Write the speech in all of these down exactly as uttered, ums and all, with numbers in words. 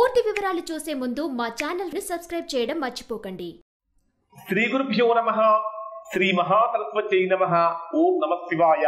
పూర్తి వివరాలు చూసే ముందు మా ఛానల్ ని సబ్స్క్రైబ్ చేయడం మర్చిపోకండి. శ్రీ గురుభ్యో నమః. శ్రీ మహాసరస్వత్యై నమః. ఓం నమః శివాయ.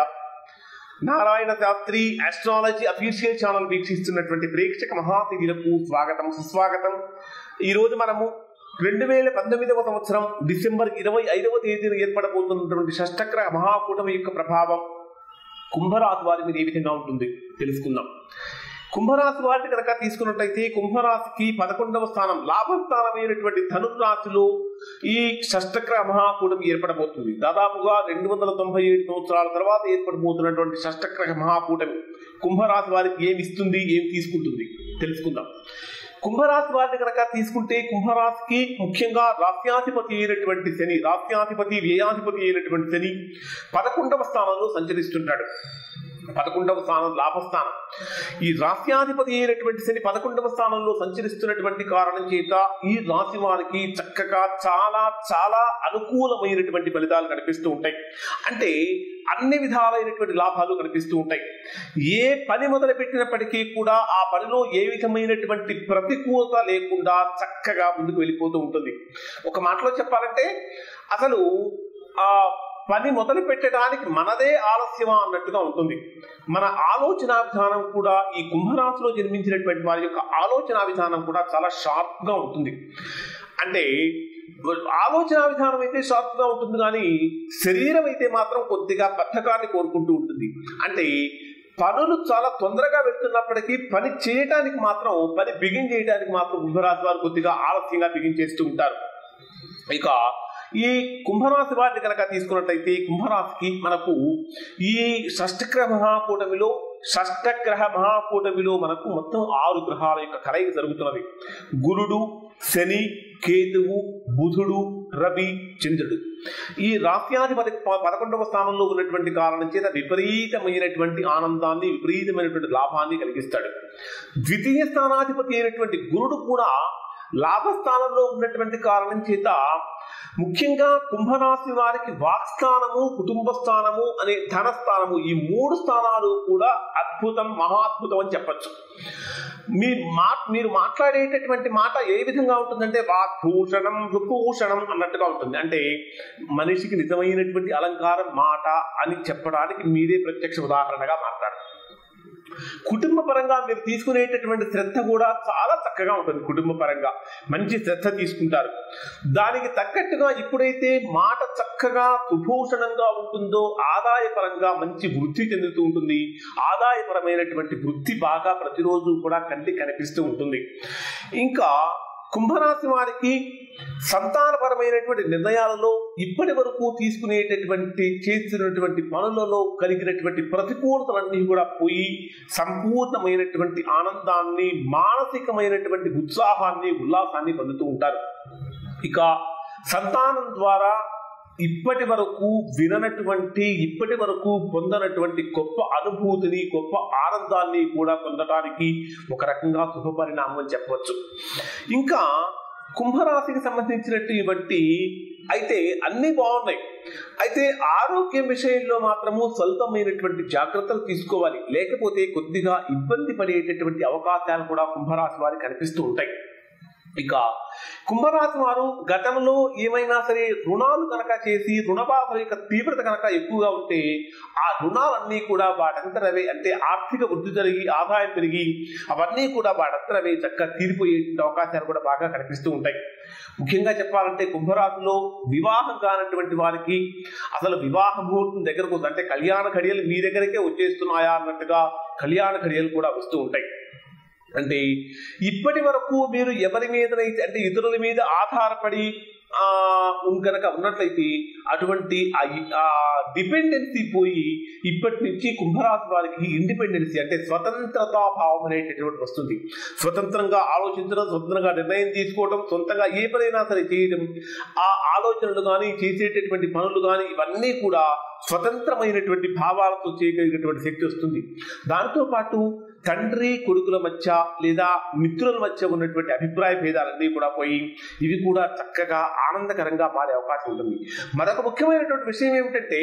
Narayana Shastri astrology official channel వీక్షిస్తున్నటువంటి ప్రేక్షక మహాశివులకు స్వాగతం, సుస్వాగతం. ఈ రోజు మనము రెండు వేల పంతొమ్మిదవ సంవత్సరం డిసెంబర్ ఇరవై ఐదవ తేదీన ఏర్పడబోతున్నటువంటి షష్టగ్రహ మహాకూటమి యొక్క ప్రభావం కుంభరాశి వారి మీద ఏ విధంగా ఉంటుంది తెలుసుకుందాం. కుంభరాశి వారిని కనుక తీసుకున్నట్లయితే కుంభరాశికి పదకొండవ స్థానం లాభస్థానమైనటువంటి ధనుర్రాశిలో ఈ షష్టగ్రహ మహాకూటమి ఏర్పడబోతుంది. దాదాపుగా రెండు వందల తొంభై ఏడు సంవత్సరాల తర్వాత ఏర్పడబోతున్నటువంటి షష్టగ్రహ మహాకూటమి కుంభరాశి వారికి ఏమి ఇస్తుంది, ఏం తీసుకుంటుంది తెలుసుకుందాం. కుంభరాశి వారిని కనుక తీసుకుంటే కుంభరాశికి ముఖ్యంగా రాస్యాధిపతి అయినటువంటి శని, రాస్యాధిపతి వ్యయాధిపతి అయినటువంటి శని పదకొండవ స్థానంలో సంచరిస్తుంటాడు. పదకొండవ స్థానం లాభస్థానం. ఈ రాస్యాధిపతి అయినటువంటి శని పదకొండవ స్థానంలో సంచరిస్తున్నటువంటి కారణం చేత ఈ రాశి వారికి చక్కగా చాలా చాలా అనుకూలమైనటువంటి ఫలితాలు కనిపిస్తూ ఉంటాయి. అంటే అన్ని విధాలైనటువంటి లాభాలు కనిపిస్తూ ఉంటాయి. ఏ పని మొదలు పెట్టినప్పటికీ కూడా ఆ పనిలో ఏ విధమైనటువంటి ప్రతికూలత లేకుండా చక్కగా ముందుకు వెళ్ళిపోతూ ఉంటుంది. ఒక మాటలో చెప్పాలంటే అసలు ఆ పని మొదలు పెట్టడానికి మనదే ఆలస్యమా అన్నట్టుగా ఉంటుంది. మన ఆలోచన విధానం కూడా ఈ కుంభరాశిలో జన్మించినటువంటి వారి యొక్క ఆలోచన విధానం కూడా చాలా షార్ప్గా ఉంటుంది. అంటే ఆలోచన విధానం అయితే షార్ప్గా ఉంటుంది, కానీ శరీరం అయితే మాత్రం కొద్దిగా బద్ధకాన్ని కోరుకుంటూ ఉంటుంది. అంటే పనులు చాలా తొందరగా వెళ్తున్నప్పటికీ పని చేయడానికి మాత్రం పని బిగిన్ చేయడానికి మాత్రం కుంభరాశి వారు కొద్దిగా ఆలస్యంగా బిగిన్ చేస్తూ ఉంటారు. ఇక ఈ కుంభరాశి వారిని కనుక తీసుకున్నట్లయితే కుంభరాశికి మనకు ఈ షష్టగ్రహ మహాకూటమిలో షష్టగ్రహ మహాకూటమిలో మనకు మొత్తం ఆరు గ్రహాల యొక్క కలయిక జరుగుతున్నది. గురుడు, శని, కేతువు, బుధుడు, రవి, చంద్రుడు. ఈ రాస్యాధిపతి పదకొండవ స్థానంలో ఉన్నటువంటి కారణం చేత విపరీతమైనటువంటి ఆనందాన్ని, విపరీతమైనటువంటి లాభాన్ని కలిగిస్తాడు. ద్వితీయ స్థానాధిపతి అయినటువంటి గురుడు కూడా లాభస్థానంలో ఉన్నటువంటి కారణం చేత ముఖ్యంగా కుంభరాశి వారికి వాక్స్థానము, కుటుంబ స్థానము అనే ధనస్థానము, ఈ మూడు స్థానాలు కూడా అద్భుతం, మహాద్భుతం అని చెప్పచ్చు. మీ మా మీరు మాట్లాడేటటువంటి మాట ఏ విధంగా ఉంటుందంటే వాగ్భూషణం సుభూషణం అన్నట్టుగా ఉంటుంది. అంటే మనిషికి నిజమైనటువంటి అలంకారం మాట అని చెప్పడానికి మీరే ప్రత్యక్ష ఉదాహరణగా మాట్లాడారు. కుటుంబ పరంగా మీరు తీసుకునేటటువంటి శ్రద్ధ కూడా చాలా చక్కగా ఉంటుంది. కుటుంబ పరంగా మంచి శ్రద్ధ తీసుకుంటారు. దానికి తగ్గట్టుగా ఇప్పుడైతే మాట చక్కగా సుభూషణంగా ఉంటుందో ఆదాయపరంగా మంచి వృద్ధి చెందుతూ ఉంటుంది. ఆదాయపరమైనటువంటి వృద్ధి బాగా ప్రతిరోజు కూడా కంటికి కనిపిస్తూ ఉంటుంది. ఇంకా కుంభరాశి వారికి సంతానపరమైనటువంటి నిర్ణయాలలో ఇప్పటి వరకు తీసుకునేటటువంటి చేసినటువంటి పనులలో కలిగినటువంటి ప్రతికూలతలన్నీ కూడా పోయి సంపూర్ణమైనటువంటి ఆనందాన్ని, మానసికమైనటువంటి ఉత్సాహాన్ని, ఉల్లాసాన్ని పొందుతూ ఉంటారు. ఇక సంతానం ద్వారా ఇప్పటి వరకు విననటువంటి, ఇప్పటి వరకు పొందనటువంటి గొప్ప అనుభూతిని, గొప్ప ఆనందాన్ని కూడా పొందడానికి ఒక రకంగా శుభ పరిణామం అని చెప్పవచ్చు. ఇంకా కుంభరాశికి సంబంధించినటువంటి అయితే అన్ని బాగున్నాయి. అయితే ఆరోగ్యం విషయంలో మాత్రము స్వల్పమైనటువంటి జాగ్రత్తలు తీసుకోవాలి. లేకపోతే కొద్దిగా ఇబ్బంది పడేటటువంటి అవకాశాలు కూడా కుంభరాశి వారికి కనిపిస్తూ ఉంటాయి. ఇక కుంభరాశి వారు గతంలో ఏమైనా సరే రుణాలు కనుక చేసి రుణబాధల యొక్క తీవ్రత కనుక ఎక్కువగా ఉంటే ఆ రుణాలన్నీ కూడా వాటంతరవే, అంటే ఆర్థిక వృద్ధి జరిగి ఆదాయం పెరిగి అవన్నీ కూడా వాటంతరవే చక్కగా తీరిపోయే అవకాశాలు కూడా బాగా కనిపిస్తూ ఉంటాయి. ముఖ్యంగా చెప్పాలంటే కుంభరాశిలో వివాహం కానటువంటి వారికి అసలు వివాహ ముహూర్తం దగ్గరకు వస్తుంది. అంటే కళ్యాణ ఘడియలు మీ దగ్గరకే వచ్చేస్తున్నాయా అన్నట్టుగా కళ్యాణ ఘడియలు కూడా వస్తూ ఉంటాయి. అంటే ఇప్పటి వరకు మీరు ఎవరి మీదనైతే అంటే ఇతరుల మీద ఆధారపడి ఆ కనుక ఉన్నట్లయితే అటువంటి ఆ డిపెండెన్సీ పోయి ఇప్పటి నుంచి కుంభరాశి వారికి ఇండిపెండెన్సీ అంటే స్వతంత్రతా భావం అనేటటువంటి వస్తుంది. స్వతంత్రంగా ఆలోచించడం, స్వతంత్రంగా నిర్ణయం తీసుకోవడం, సొంతంగా ఏ పనైనా సరే చేయడం, ఆ ఆలోచనలు కానీ చేసేటటువంటి పనులు కానీ ఇవన్నీ కూడా స్వతంత్రమైనటువంటి భావాలతో చేయగలిగినటువంటి శక్తి వస్తుంది. దాంతోపాటు తండ్రి కొడుకుల మధ్య లేదా మిత్రుల మధ్య ఉన్నటువంటి అభిప్రాయ భేదాలన్నీ కూడా పోయి ఇవి కూడా చక్కగా ఆనందకరంగా మారే అవకాశం ఉంటుంది. మరొక ముఖ్యమైనటువంటి విషయం ఏమిటంటే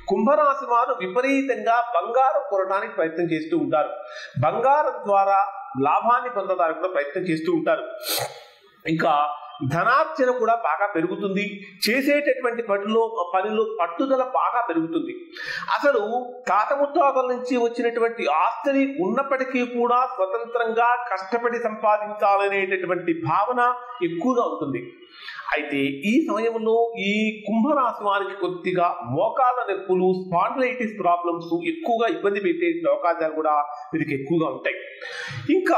కుంభరాశి వారు విపరీతంగా బంగారం కొనడానికి ప్రయత్నం చేస్తూ ఉంటారు. బంగారం ద్వారా లాభాన్ని పొందడానికి కూడా ప్రయత్నం చేస్తూ ఉంటారు. ఇంకా ధనార్జన కూడా బాగా పెరుగుతుంది. చేసేటటువంటి పనిలో పనిలో పట్టుదల బాగా పెరుగుతుంది. అసలు తాత ముత్తాతల నుంచి వచ్చినటువంటి ఆస్తిని ఉన్నప్పటికీ కూడా స్వతంత్రంగా కష్టపడి సంపాదించాలనేటటువంటి భావన ఎక్కువగా ఉంటుంది. అయితే ఈ సమయంలో ఈ కుంభరాశి వారికి కొద్దిగా మోకాళ్ళ నొప్పులు, స్పాండిలైటిస్ ప్రాబ్లమ్స్ ఎక్కువగా ఇబ్బంది పెట్టే అవకాశాలు కూడా వీరికి ఎక్కువగా ఉంటాయి. ఇంకా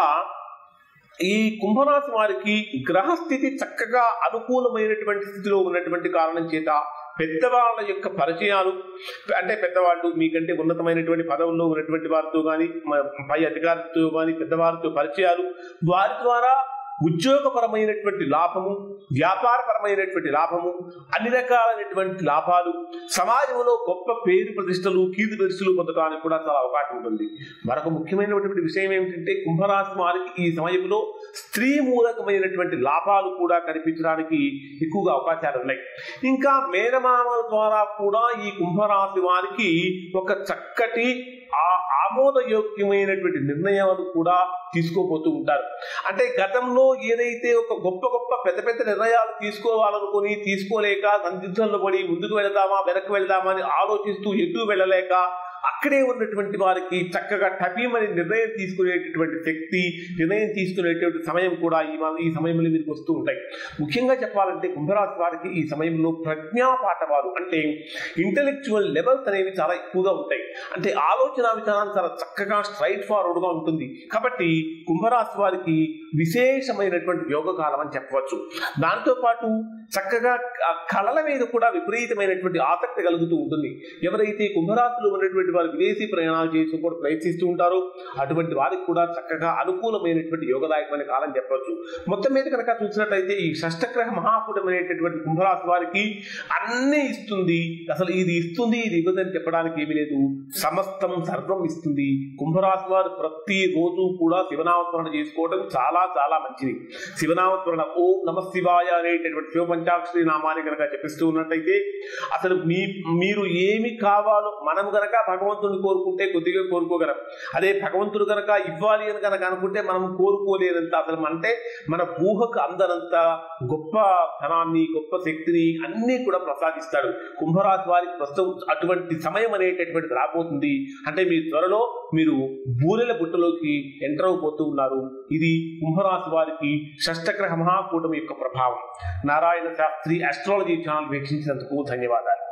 ఈ కుంభరాశి వారికి గ్రహస్థితి చక్కగా అనుకూలమైనటువంటి స్థితిలో ఉన్నటువంటి కారణం చేత పెద్దవాళ్ళ యొక్క పరిచయాలు, అంటే పెద్దవాళ్ళు మీకంటే ఉన్నతమైనటువంటి పదవుల్లో ఉన్నటువంటి వారితో కానీ, పై అధికారులతో కానీ పెద్దవారితో పరిచయాలు, వారి ద్వారా ఉద్యోగపరమైనటువంటి లాభము, వ్యాపారపరమైనటువంటి లాభము, అన్ని రకాలైనటువంటి లాభాలు, సమాజంలో గొప్ప పేరు ప్రతిష్టలు, కీర్తి ప్రతిష్టలు పొందడానికి కూడా చాలా అవకాశం ఉంటుంది. మరొక ముఖ్యమైనటువంటి విషయం ఏమిటంటే కుంభరాశి వారికి ఈ సమయంలో స్త్రీ మూలకమైనటువంటి లాభాలు కూడా కనిపించడానికి ఎక్కువగా అవకాశాలు ఉన్నాయి. ఇంకా మేనమామల ద్వారా కూడా ఈ కుంభరాశి వారికి ఒక చక్కటి ఆ ఆమోదయోగ్యమైనటువంటి నిర్ణయాలు కూడా తీసుకోబోతూ ఉంటారు. అంటే గతంలో ఏదైతే ఒక గొప్ప గొప్ప పెద్ద పెద్ద నిర్ణయాలు తీసుకోవాలనుకుని తీసుకోలేక సందిగ్ధంలో పడి ముందుకు వెళదామా వెనక్కి వెళదామా అని ఆలోచిస్తూ ఎటు వెళ్ళలేక అక్కడే ఉన్నటువంటి వారికి చక్కగా టపీమని నిర్ణయం తీసుకునేటటువంటి శక్తి, నిర్ణయం తీసుకునేటువంటి సమయం కూడా ఈ ఈ సమయంలో మీకు వస్తూ ఉంటాయి. ముఖ్యంగా చెప్పాలంటే కుంభరాశి వారికి ఈ సమయంలో ప్రజ్ఞా పాఠవాలు, అంటే ఇంటెలెక్చువల్ లెవెల్స్ అనేవి చాలా ఎక్కువగా ఉంటాయి. అంటే ఆలోచన విధానం చాలా చక్కగా స్ట్రైట్ ఫార్వర్డ్గా ఉంటుంది. కాబట్టి కుంభరాశి వారికి విశేషమైనటువంటి యోగకాలం అని చెప్పవచ్చు. దాంతోపాటు చక్కగా కళల మీద కూడా విపరీతమైనటువంటి ఆసక్తి కలుగుతూ ఉంటుంది. ఎవరైతే కుంభరాశిలో ఉన్నటువంటి వారు విదేశీ ప్రయాణాలు చేసి కూడా ప్రయత్నిస్తూ ఉంటారో అటువంటి వారికి కూడా చక్కగా అనుకూలమైనటువంటి యోగదాయకమైన కాలం చెప్పవచ్చు. మొత్తం మీద కనుక చూసినట్లయితే ఈ షష్టగ్రహ మహాకూటమి అనేటటువంటి కుంభరాశి వారికి అన్నీ ఇస్తుంది. అసలు ఇది ఇస్తుంది ఇది ఇవ్వదని చెప్పడానికి ఏమీ లేదు, సమస్తం సర్వం ఇస్తుంది. కుంభరాశి వారు ప్రతి రోజు కూడా శివనామస్మరణ చేసుకోవడం చాలా చాలా మంచిది. శివనామస్మరణ ఓం నమ శివాయ అనేటటువంటి శివ పంచాక్షరి నామాన్ని కనుక చెప్పిస్తూ ఉన్నట్టయితే అసలు మీ మీరు ఏమి కావాలో మనం కనుక భగవంతుని కోరుకుంటే కొద్దిగా కోరుకోగలం. అదే భగవంతుడు కనుక ఇవ్వాలి అని కనుక అనుకుంటే మనం కోరుకోలేనంత, అసలు అంటే మన ఊహకు అందనంత గొప్ప ధనాన్ని, గొప్ప శక్తిని అన్నీ కూడా ప్రసాదిస్తాడు. కుంభరాశి వారికి ప్రస్తుతం అటువంటి సమయం అనేటటువంటిది రాబోతుంది. అంటే మీ త్వరలో మీరు బూరెల గుట్టలోకి ఎంటర్ అయిపోతూ ఉన్నారు. ఇది కుంభరాశి వారికి షష్టగ్రహ మహాకూటమి యొక్క ప్రభావం. నారాయణ శాస్త్రి ఆస్ట్రాలజీ ఛానల్ వీక్షించినందుకు ధన్యవాదాలు.